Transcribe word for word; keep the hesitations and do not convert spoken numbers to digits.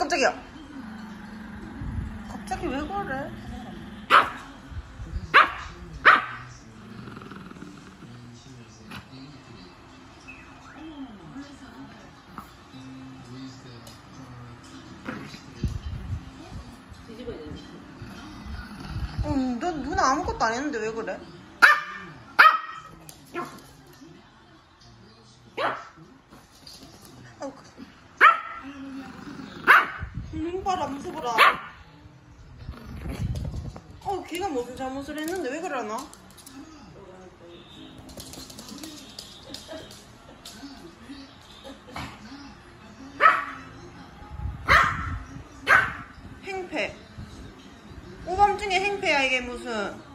깜짝이야. 갑자기 왜 그래? 어, 너 누나 아무것도 안 했는데 왜 그래? 눈 봐라, 무서워라. 어, 걔가 무슨 잘못을 했는데 왜 그러나? 행패. 오밤중에 행패야, 이게 무슨.